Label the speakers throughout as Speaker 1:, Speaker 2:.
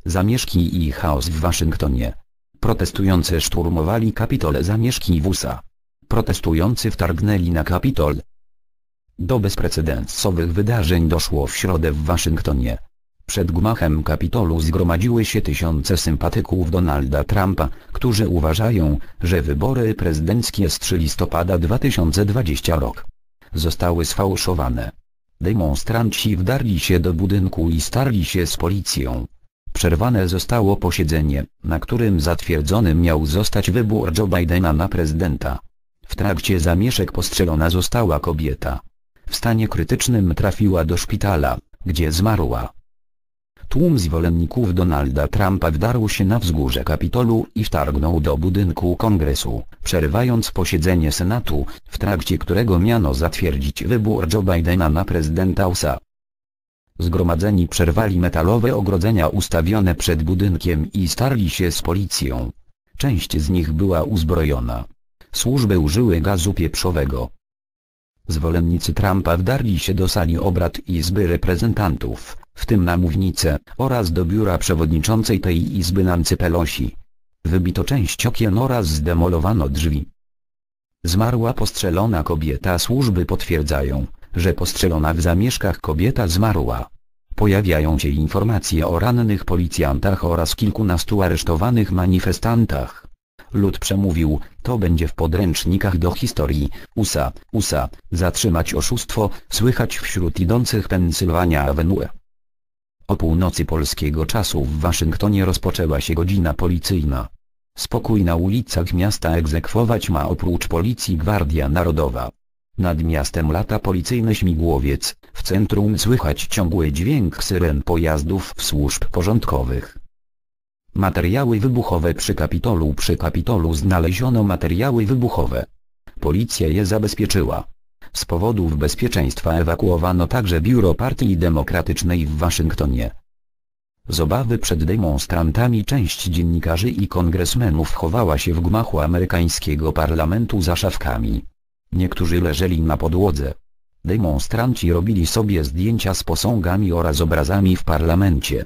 Speaker 1: Zamieszki i chaos w Waszyngtonie. Protestujący szturmowali Kapitol. Zamieszki w USA. Protestujący wtargnęli na Kapitol. Do bezprecedensowych wydarzeń doszło w środę w Waszyngtonie. Przed gmachem Kapitolu zgromadziły się tysiące sympatyków Donalda Trumpa, którzy uważają, że wybory prezydenckie z 3 listopada 2020 rok zostały sfałszowane. Demonstranci wdarli się do budynku i starli się z policją. Przerwane zostało posiedzenie, na którym zatwierdzony miał zostać wybór Joe Bidena na prezydenta. W trakcie zamieszek postrzelona została kobieta. W stanie krytycznym trafiła do szpitala, gdzie zmarła. Tłum zwolenników Donalda Trumpa wdarł się na wzgórze Kapitolu i wtargnął do budynku Kongresu, przerywając posiedzenie Senatu, w trakcie którego miano zatwierdzić wybór Joe Bidena na prezydenta USA. Zgromadzeni przerwali metalowe ogrodzenia ustawione przed budynkiem i starli się z policją. Część z nich była uzbrojona. Służby użyły gazu pieprzowego. Zwolennicy Trumpa wdarli się do sali obrad Izby Reprezentantów, w tym na mównicę, oraz do biura przewodniczącej tej Izby Nancy Pelosi. Wybito część okien oraz zdemolowano drzwi. Zmarła postrzelona kobieta. Służby potwierdzają, że postrzelona w zamieszkach kobieta zmarła. Pojawiają się informacje o rannych policjantach oraz kilkunastu aresztowanych manifestantach. Lud przemówił: to będzie w podręcznikach do historii USA, zatrzymać oszustwo, słychać wśród idących Pennsylvania Avenue. O północy polskiego czasu w Waszyngtonie rozpoczęła się godzina policyjna. Spokój na ulicach miasta egzekwować ma oprócz policji Gwardia Narodowa. Nad miastem lata policyjny śmigłowiec, w centrum słychać ciągły dźwięk syren pojazdów służb porządkowych. Materiały wybuchowe przy Kapitolu. Przy Kapitolu znaleziono materiały wybuchowe. Policja je zabezpieczyła. Z powodów bezpieczeństwa ewakuowano także biuro Partii Demokratycznej w Waszyngtonie. Z obawy przed demonstrantami część dziennikarzy i kongresmenów chowała się w gmachu amerykańskiego parlamentu za szafkami. Niektórzy leżeli na podłodze. Demonstranci robili sobie zdjęcia z posągami oraz obrazami w parlamencie.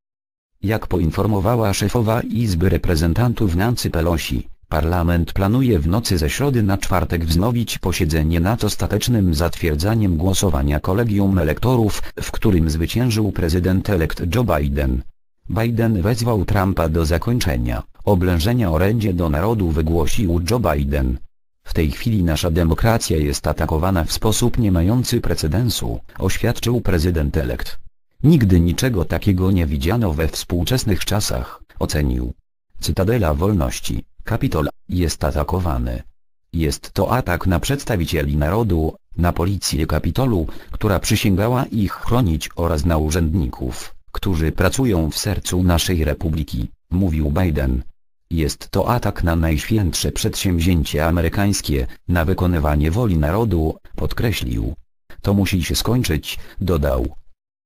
Speaker 1: Jak poinformowała szefowa Izby Reprezentantów Nancy Pelosi, parlament planuje w nocy ze środy na czwartek wznowić posiedzenie nad ostatecznym zatwierdzaniem głosowania kolegium elektorów, w którym zwyciężył prezydent-elekt Joe Biden. Biden wezwał Trumpa do zakończenia oblężenia orędzie do narodu, wygłosił Joe Biden. W tej chwili nasza demokracja jest atakowana w sposób nie mający precedensu, oświadczył prezydent-elekt. Nigdy niczego takiego nie widziano we współczesnych czasach, ocenił. Cytadela wolności, Kapitol, jest atakowany. Jest to atak na przedstawicieli narodu, na policję Kapitolu, która przysięgała ich chronić, oraz na urzędników, którzy pracują w sercu naszej republiki, mówił Biden. Jest to atak na najświętsze przedsięwzięcie amerykańskie, na wykonywanie woli narodu, podkreślił. To musi się skończyć, dodał.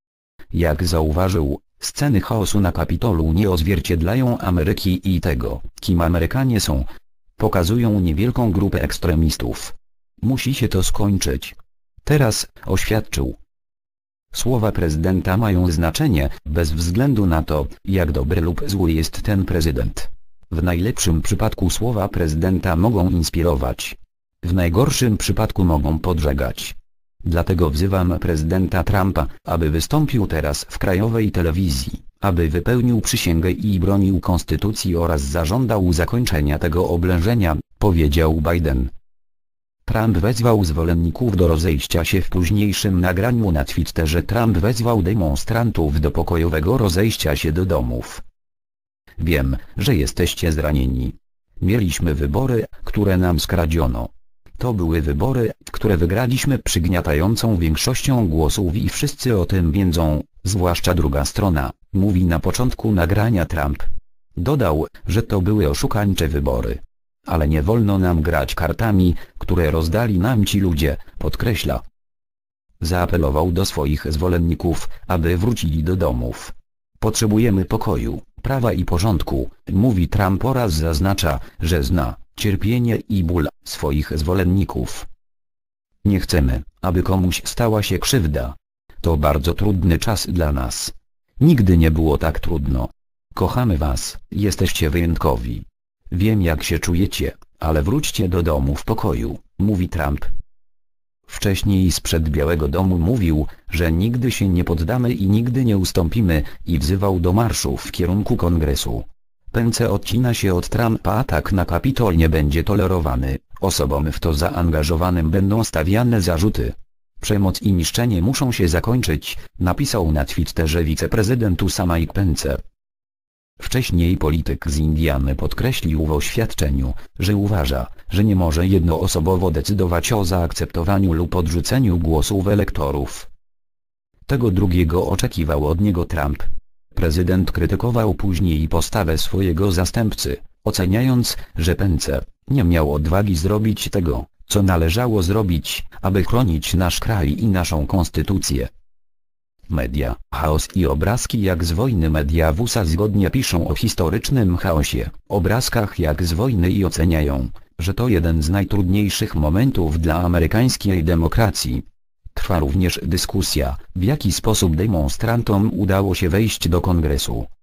Speaker 1: Jak zauważył, sceny chaosu na Kapitolu nie odzwierciedlają Ameryki i tego, kim Amerykanie są. Pokazują niewielką grupę ekstremistów. Musi się to skończyć. Teraz, oświadczył. Słowa prezydenta mają znaczenie, bez względu na to, jak dobry lub zły jest ten prezydent. W najlepszym przypadku słowa prezydenta mogą inspirować. W najgorszym przypadku mogą podżegać. Dlatego wzywam prezydenta Trumpa, aby wystąpił teraz w krajowej telewizji, aby wypełnił przysięgę i bronił konstytucji oraz zażądał zakończenia tego oblężenia, powiedział Biden. Trump wezwał zwolenników do rozejścia się. W późniejszym nagraniu na Twitterze Trump wezwał demonstrantów do pokojowego rozejścia się do domów. Wiem, że jesteście zranieni. Mieliśmy wybory, które nam skradziono. To były wybory, które wygraliśmy przygniatającą większością głosów i wszyscy o tym wiedzą, zwłaszcza druga strona, mówi na początku nagrania Trump. Dodał, że to były oszukańcze wybory. Ale nie wolno nam grać kartami, które rozdali nam ci ludzie, podkreśla. Zaapelował do swoich zwolenników, aby wrócili do domów. Potrzebujemy pokoju, prawa i porządku, mówi Trump oraz zaznacza, że zna cierpienie i ból swoich zwolenników. Nie chcemy, aby komuś stała się krzywda. To bardzo trudny czas dla nas. Nigdy nie było tak trudno. Kochamy was, jesteście wyjątkowi. Wiem jak się czujecie, ale wróćcie do domu w pokoju, mówi Trump. Wcześniej sprzed Białego Domu mówił, że nigdy się nie poddamy i nigdy nie ustąpimy, i wzywał do marszu w kierunku Kongresu. Pence odcina się od Trumpa. Atak na Kapitol nie będzie tolerowany, osobom w to zaangażowanym będą stawiane zarzuty. Przemoc i niszczenie muszą się zakończyć, napisał na Twitterze wiceprezydent USA Mike Pence. Wcześniej polityk z Indiany podkreślił w oświadczeniu, że uważa, że nie może jednoosobowo decydować o zaakceptowaniu lub odrzuceniu głosów elektorów. Tego drugiego oczekiwał od niego Trump. Prezydent krytykował później postawę swojego zastępcy, oceniając, że Pence nie miał odwagi zrobić tego, co należało zrobić, aby chronić nasz kraj i naszą konstytucję. Media, chaos i obrazki jak z wojny. Media w USA zgodnie piszą o historycznym chaosie, obrazkach jak z wojny i oceniają, że to jeden z najtrudniejszych momentów dla amerykańskiej demokracji. Trwa również dyskusja, w jaki sposób demonstrantom udało się wejść do Kongresu.